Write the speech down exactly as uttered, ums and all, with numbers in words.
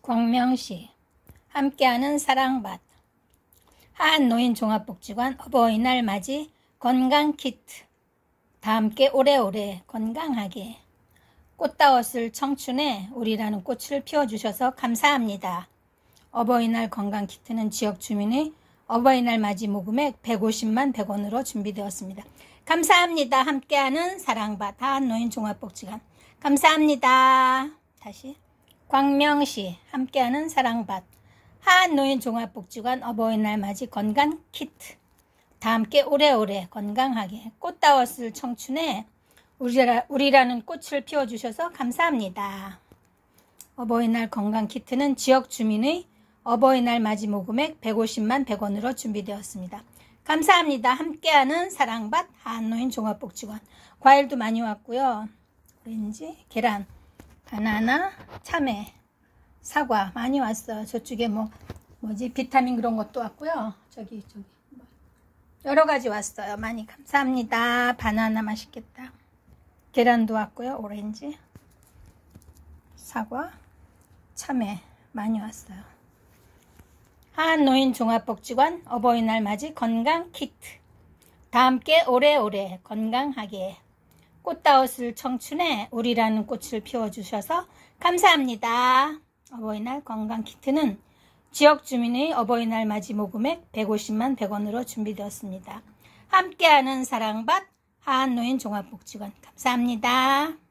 광명시 함께하는 사랑밭 한노인종합복지관 어버이날 맞이 건강키트 다 함께 오래오래 건강하게 꽃다웠을 청춘에 우리라는 꽃을 피워주셔서 감사합니다. 어버이날 건강키트는 지역 주민의 어버이날 맞이 모금액 백오십만 백 원으로 준비되었습니다. 감사합니다. 함께하는 사랑밭 한노인종합복지관 감사합니다. 다시 광명시 함께하는 사랑밭 한노인종합복지관 어버이날 맞이 건강키트 다 함께 오래오래 건강하게 꽃다웠을 청춘에 우리라, 우리라는 꽃을 피워주셔서 감사합니다. 어버이날 건강키트는 지역 주민의 어버이날 맞이 모금액 백오십만 백 원으로 준비되었습니다. 감사합니다. 함께하는 사랑밭 한노인종합복지관 과일도 많이 왔고요. 오렌지, 계란, 바나나, 참외, 사과 많이 왔어요. 저쪽에 뭐 뭐지 비타민 그런 것도 왔고요. 저기 저기 여러 가지 왔어요. 많이 감사합니다. 바나나 맛있겠다. 계란도 왔고요. 오렌지, 사과, 참외 많이 왔어요. 한노인종합복지관 어버이날 맞이 건강키트 다 함께 오래오래 건강하게 꽃다웠을 청춘에 우리라는 꽃을 피워주셔서 감사합니다. 어버이날 건강키트는 지역 주민의 어버이날 맞이 모금액 백오십만 백 원으로 준비되었습니다. 함께하는 사랑밭 한노인종합복지관 감사합니다.